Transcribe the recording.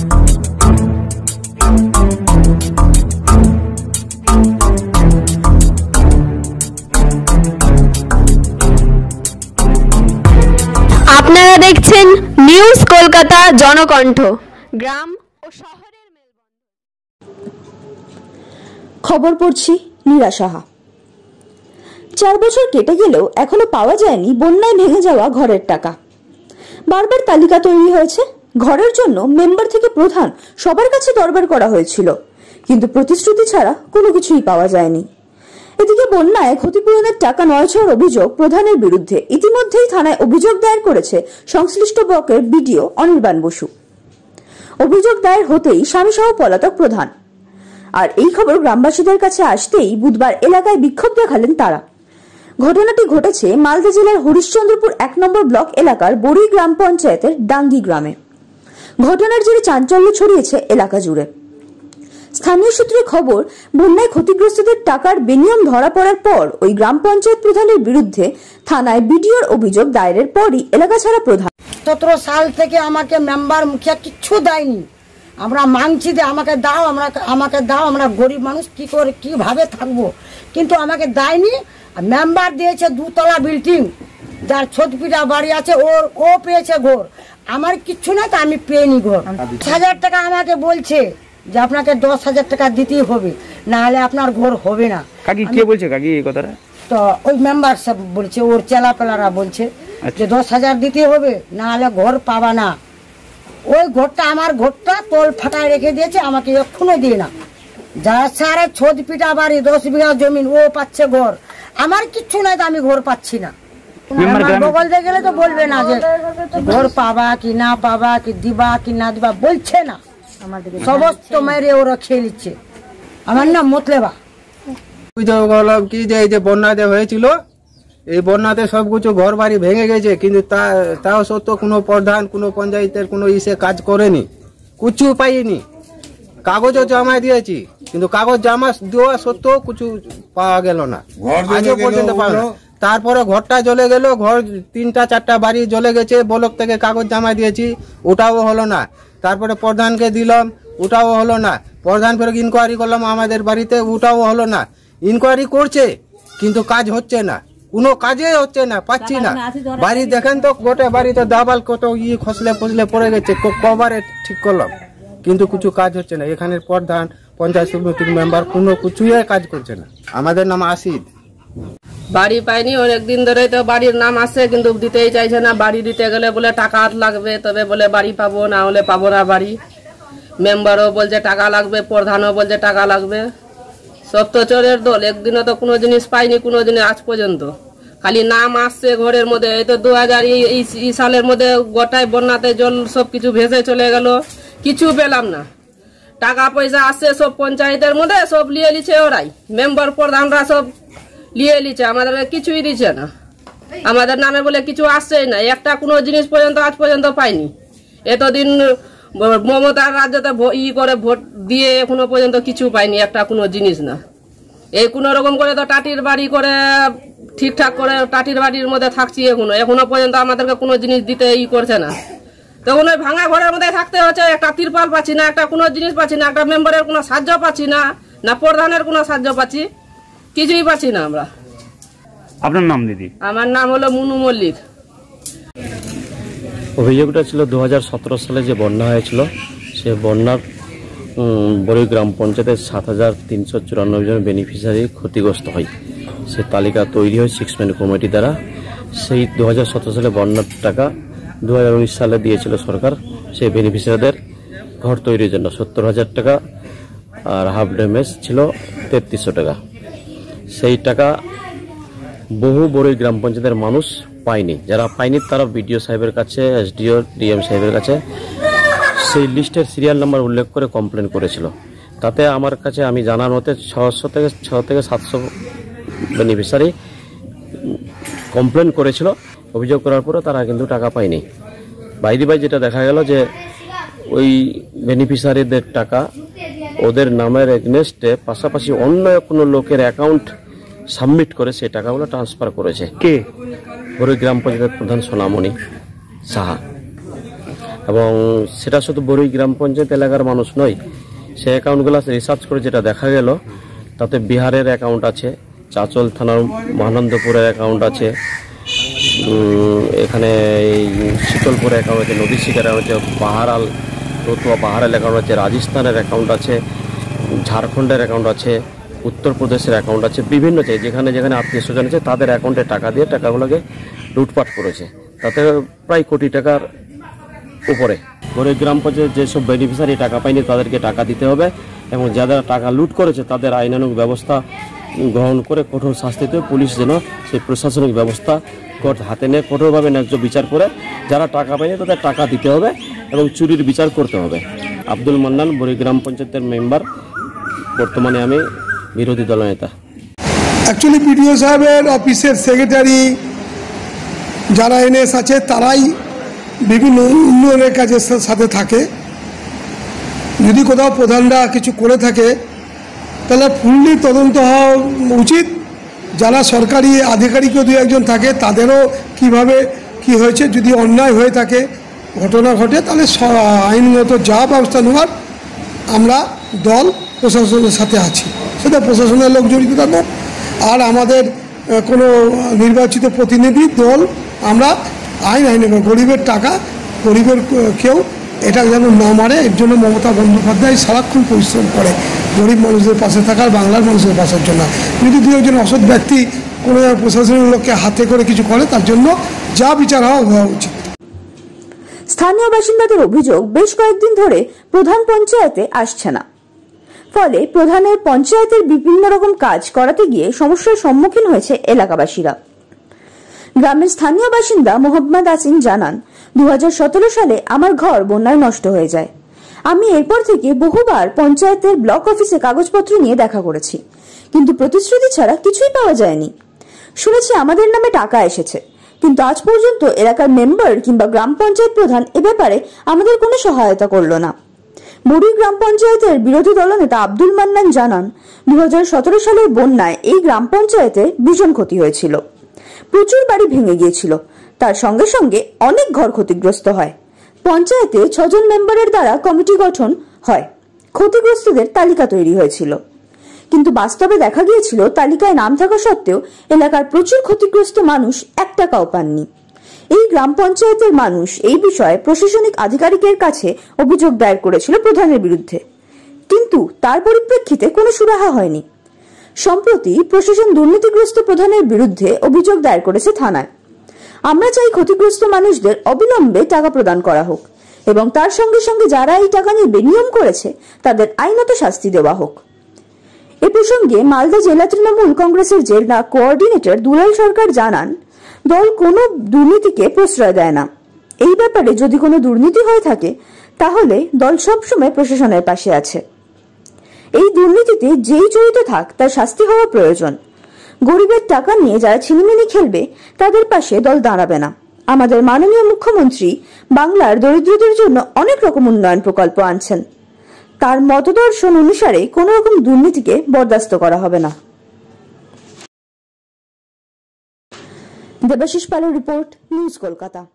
আপনারা দেখছেন নিউজ কলকাতা জনকণ্ঠ। গ্রাম ও শহরের খবর পড়ছি নীরা সাহা। 4 বছর কেটে গেলেও এখনো পাওয়া যায়নি বন্যায় ভেঙে যাওয়া ঘরের টাকা। বারবার তালিকা তৈরি হয়েছে, ঘরের জন্য মেম্বার থেকে প্রধান সবার কাছে দরবার করা হয়েছিল, কিন্তু প্রতিশ্রুতি ছাড়া কোনো কিছুই পাওয়া যায়নি। এদিকে বন্যায় ক্ষতিপূরণের টাকা নয় ছাড়ার অভিযোগ প্রধানের বিরুদ্ধে ইতিমধ্যেই থানায় অভিযোগ দায়ের করেছে সংশ্লিষ্ট ব্লকের বিডিও অনির্বাণ বসু। অভিযোগ দায়ের হতেই স্বামীসহ পলাতক প্রধান। আর এই খবর গ্রামবাসীদের কাছে আসতেই বুধবার এলাকায় বিক্ষোভ দেখালেন তারা। ঘটনাটি ঘটেছে মালদা জেলার হরিশ্চন্দ্রপুর 1 নম্বর ব্লক এলাকার বড়ি গ্রাম পঞ্চায়েতের ডাঙ্গি গ্রামে। ঘটনার জেরে চাঞ্চল্য ছড়িয়েছে এলাকা জুড়ে। স্থানীয় সূত্রে খবর, বন্যায় ক্ষতিগ্রস্তদের টাকার বেনিয়ম ধরা পড়ার পর ওই গ্রাম পঞ্চায়েত প্রধানের বিরুদ্ধে থানায় বিডিওর অভিযোগ দায়েরের পরই এলাকা ছাড়া প্রধান। 17 সাল থেকে আমাকে মেম্বার মুখিয়া কিচ্ছু দেয়নি। আমরা মাংছি যে আমাকে দাও, আমরা গরিব মানুষ কি করে কিভাবে থাকবো, কিন্তু আমাকে দেয়নি। মেম্বার দিয়েছে 2 তলা বিল্ডিং, যার ছোটপিটা বাড়ি আছে ও পেয়েছে ঘর, আমার কিচ্ছু না, তো আমি পেয়েনি ঘর। 1000 টাকা আমাকে বলছে যে আপনাকে 10,000 টাকা দিতেই হবে, না হলে আপনার ঘর হবে না। কাকি কে বলছে কাকি এই কথাটা? তো ওই মেম্বার সব বলছে, ওর চেলাপেলারা বলছে যে 10,000 দিতে হবে, না হলে ঘর পাবা না। ওই ঘরটা, আমার ঘরটা তোল ফাটায় রেখে দিয়েছে, আমাকে এখনো দিয়ে না। যার সারা ছোট পিটা বাড়ি 10 বিঘা জমিন, ও পাচ্ছে ঘর, আমার কিচ্ছু নাই, তো আমি ঘর পাচ্ছি না। বগল দিয়ে গেলে তো বলবে না যে ঘর পাবা কি না পাবা, কি দিবা কি না দিবা, বলছে না। সমস্ত মেরে ওরা খেয়ে নিচ্ছে। আমার নাম মতলেবা। কি যে এই যে বন্যাতে হয়েছিল, এই বন্যাতে সবকিছু ঘর বাড়ি ভেঙে গেছে, কিন্তু তাও সত্ত্বেও কোনো প্রধান, কোনো পঞ্চায়েতের কোনো ইসে কাজ করেনি, কিছু পাইনি। কাগজও জমা দিয়েছি, কিন্তু কাগজ জমা দেওয়া সত্ত্বেও কিছু পাওয়া গেল না, আজও পর্যন্ত পাওয়া না। তারপরে ঘরটা জ্বলে গেল, ঘর 3টা-4টা বাড়ি জ্বলে গেছে, ব্লক থেকে কাগজ জমা দিয়েছি, ওটাও হলো না। তারপরে প্রধানকে দিলাম, ওটাও হলো না। প্রধান ফের ইনকোয়ারি করলাম আমাদের বাড়িতে, ওটাও হলো না। ইনকোয়ারি করছে কিন্তু কাজ হচ্ছে না, কোনো কাজে হচ্ছে না, পাচ্ছি না। বাড়ি দেখেন তো, গোটে বাড়িতে দাবাল কত খসলে ফসলে পড়ে গেছে, কবারে ঠিক করলাম, কিন্তু কিছু কাজ হচ্ছে না। এখানের প্রধান, পঞ্চায়েত সমিতির মেম্বার কোনো কিছুই কাজ করছে না। আমাদের নাম আসিদ। বাড়ি পাইনি অনেকদিন ধরে, তো বাড়ির নাম আছে কিন্তু দিতেই চাইছে না। বাড়ি দিতে গেলে বলে টাকা লাগবে, তবে বলে বাড়ি পাবো, না হলে পাবো না বাড়ি। মেম্বারও বলছে টাকা লাগবে, প্রধানও বলছে টাকা লাগবে। সব তো চোরের দল, একদিনও তো কোনো জিনিস পাইনি, কোনো দিনে আজ পর্যন্ত। খালি নাম আসছে ঘরের মধ্যে। এই তো 2000 সালের মধ্যে গোটায় বন্যাতে জল সবকিছু ভেসে চলে গেল, কিছু পেলাম না। টাকা পয়সা আসছে সব পঞ্চায়েতের মধ্যে, সব নিয়ে নিচ্ছে ওরাই, মেম্বার প্রধানরা সব নিয়ে নিচ্ছে, আমাদের কিছুই দিচ্ছে না। আমাদের নামে বলে কিছু আসছেই না, একটা কোনো জিনিস পর্যন্ত আজ পর্যন্ত পাইনি। এতদিন মমতার রাজ্যতে করে ভোট দিয়ে এখনো পর্যন্ত কিছু পাইনি, একটা কোনো জিনিস না। এই কোনো রকম করে তো টাটির বাড়ি করে ঠিকঠাক করে টাটির বাড়ির মধ্যে থাকছি, এখনো পর্যন্ত আমাদেরকে কোনো জিনিস দিতে করছে না। তখন ওই ভাঙা ঘরের মধ্যে থাকতে হচ্ছে, একটা তিরপাল পাচ্ছি না, একটা কোনো জিনিস পাচ্ছি না, একটা মেম্বারের কোনো সাহায্য পাচ্ছি না, না প্রধানের কোনো সাহায্য পাচ্ছি, কিছুই পাচ্ছি না আমরা। আপনার নাম দিদি? আমার নাম হলো মুনু মল্লিক। অভিযোগটা ছিল 2017 সালে যে বন্যা হয়েছিল, সে বন্যার বড়ি গ্রাম পঞ্চায়েতের 7394 জন বেনিফিশিয়ারি ক্ষতিগ্রস্ত হয়। সে তালিকা তৈরি হয় 6 ম্যান কমিটি দ্বারা। সেই 2017 সালে বন্যার টাকা 2019 সালে দিয়েছিল সরকার সেই বেনিফিশিয়ারিদের ঘর তৈরির জন্য 70,000 টাকা, আর হাফ ড্যামেজ ছিল 3300 টাকা। সেই টাকা বহু বড়ই গ্রাম পঞ্চায়েতের মানুষ পায়নি। যারা পায়নি তারা বিডিও সাহেবের কাছে, এসডিও, ডিএম সাহেবের কাছে সেই লিস্টের সিরিয়াল নাম্বার উল্লেখ করে কমপ্লেন করেছিল। তাতে আমার কাছে আমি জানার মতে 600 থেকে 700 বেনিফিশিয়ারি কমপ্লেন করেছিল। অভিযোগ করার পরে তারা কিন্তু টাকা পায়নি। বাইরে যেটা দেখা গেল যে ওই বেনিফিশিয়ারিদের টাকা ওদের নামের এগনেস্টে পাশাপাশি অন্য কোনো লোকের অ্যাকাউন্ট সাবমিট করে সেই টাকাগুলো ট্রান্সফার করেছে। কে? বড়ই গ্রাম পঞ্চায়েত প্রধান সোনামণি সাহা। এবং সেটা শুধু বরুই গ্রাম পঞ্চায়েত এলাকার মানুষ নয়, সে অ্যাকাউন্টগুলো রিসার্চ করে যেটা দেখা গেল তাতে বিহারের অ্যাকাউন্ট আছে, চাচল থানার মহানন্দপুরের অ্যাকাউন্ট আছে, এখানে এই শীতলপুরের অ্যাকাউন্ট আছে, নদী শিকার আছে, পাহাড়াল রতুয়া পাহাড়াল অ্যাকাউন্ট আছে, রাজস্থানের অ্যাকাউন্ট আছে, ঝাড়খণ্ডের অ্যাকাউন্ট আছে, উত্তরপ্রদেশের অ্যাকাউন্ট আছে, বিভিন্ন যেখানে যেখানে আত্মীয় স্বজন আছে তাদের অ্যাকাউন্টে টাকা দিয়ে টাকাগুলোকে লুটপাট করেছে। তাতে প্রায় কোটি টাকার উপরে। বরুই গ্রাম পঞ্চায়েত যেসব বেনিফিশিয়ারি টাকা পায়নি তাদেরকে টাকা দিতে হবে এবং যারা টাকা লুট করেছে তাদের আইনানুগ ব্যবস্থা গ্রহণ করে কঠোর শাস্তি দেবে। পুলিশ যেন সেই প্রশাসনিক ব্যবস্থা হাতে নিয়ে কঠোরভাবে ন্যায্য বিচার করে যারা টাকা পায়নি তাদের টাকা দিতে হবে এবং চুরির বিচার করতে হবে। আব্দুল মান্নান, বরুই গ্রাম পঞ্চায়েতের মেম্বার, বর্তমানে আমি বিরোধী দলনেতা। অ্যাকচুয়ালি বিডিও সাহেবের অফিসের সেক্রেটারি যারা এনএস আছে তারাই বিভিন্ন উন্নয়নের কাজের সাথে থাকে। যদি কোথাও প্রধানরা কিছু করে থাকে তাহলে ফুললি তদন্ত হওয়া উচিত। যারা সরকারি আধিকারিকও দু একজন থাকে তাদেরও কিভাবে কি হয়েছে, যদি অন্যায় হয়ে থাকে ঘটনা ঘটে তাহলে আইনগত যা ব্যবস্থা নেওয়ার আমরা দল প্রশাসনের সাথে আছি, সেটা প্রশাসনের লোক জড়িত থাকুক আর আমাদের কোনো নির্বাচিত প্রতিনিধি দল, আমরা আইনে গরিবের টাকা গরিবের কেউ এটা যেন না মারে, এর জন্য মমতা বন্দ্যোপাধ্যায় সারাক্ষণ পরিশ্রম করে গরিব মানুষদের পাশে থাকার, বাংলার মানুষের পাশের জন্য। যদি দু একজন অসৎ ব্যক্তি কোনো প্রশাসনের লোককে হাতে করে কিছু করে তার জন্য যা বিচার হওয়া উচিত। স্থানীয় বাসিন্দাদের অভিযোগ বেশ কয়েকদিন ধরে প্রধান পঞ্চায়েতে আসছে না, ফলে প্রধানের পঞ্চায়েতের বিভিন্ন রকম কাজ করাতে গিয়ে সমস্যার সম্মুখীন হয়েছে এলাকাবাসীরা। গ্রামের স্থানীয় বাসিন্দা মোহাম্মদ আসিন জানান, 2017 সালে আমার ঘর বন্যায় নষ্ট হয়ে যায়। আমি এরপর থেকে বহুবার পঞ্চায়েতের ব্লক অফিসে কাগজপত্র নিয়ে দেখা করেছি, কিন্তু প্রতিশ্রুতি ছাড়া কিছুই পাওয়া যায়নি। শুনেছি আমাদের নামে টাকা এসেছে, কিন্তু আজ পর্যন্ত এলাকার মেম্বার কিংবা গ্রাম পঞ্চায়েত প্রধান এ ব্যাপারে আমাদের কোনো সহায়তা করলো না। বরুই গ্রাম পঞ্চায়েতের বিরোধী দলনেতা আব্দুল মান্নান জানান, 2017 সালের বন্যায় এই গ্রাম পঞ্চায়েতে ভীষণ ক্ষতি হয়েছিল। প্রচুর বাড়ি ভেঙে গিয়েছিল, তার সঙ্গে সঙ্গে অনেক ঘর ক্ষতিগ্রস্ত হয়। পঞ্চায়েতে 6 জন মেম্বারের দ্বারা কমিটি গঠন হয়, ক্ষতিগ্রস্তদের তালিকা তৈরি হয়েছিল, কিন্তু বাস্তবে দেখা গিয়েছিল তালিকায় নাম থাকা সত্ত্বেও এলাকার প্রচুর ক্ষতিগ্রস্ত মানুষ 1 টাকাও পাননি। এই গ্রাম পঞ্চায়েতের মানুষ এই বিষয়ে প্রশাসনিক আধিকারিকের কাছে অভিযোগ দায়ের করেছিল প্রধানের বিরুদ্ধে, কিন্তু তার পরিপ্রেক্ষিতে কোনো সুরাহা হয়নি। সম্প্রতি প্রশাসন দুর্নীতিগ্রস্ত প্রধানের বিরুদ্ধে অভিযোগ দায়ের করেছে থানায়। আমরা চাই ক্ষতিগ্রস্ত মানুষদের অবিলম্বে টাকা প্রদান করা হোক এবং তার সঙ্গে সঙ্গে যারা এই টাকা নিয়ে বেনিয়ম করেছে তাদের আইনত শাস্তি দেওয়া হোক। এ প্রসঙ্গে মালদা জেলা তৃণমূল কংগ্রেসের জেলা কোঅর্ডিনেটর দুলাল সরকার জানান, দল কোনো দুর্নীতিকে প্রশ্রয় দেয় না। এই ব্যাপারে যদি কোনো দুর্নীতি হয়ে থাকে তাহলে দল সবসময় প্রশাসনের পাশে আছে। এই দুর্নীতিতে যেই জড়িত থাক তার শাস্তি হওয়া প্রয়োজন। গরিবের টাকা নিয়ে যারা ছিনিমিনি খেলবে তাদের পাশে দল দাঁড়াবে না। আমাদের মাননীয় মুখ্যমন্ত্রী বাংলার দরিদ্রদের জন্য অনেক রকম উন্নয়ন প্রকল্প আনছেন, তার মতদর্শন অনুসারে কোনো রকম দুর্নীতিকে বরদাস্ত করা হবে না। দেবাশিস পালের রিপোর্ট, নিউজ কলকাতা।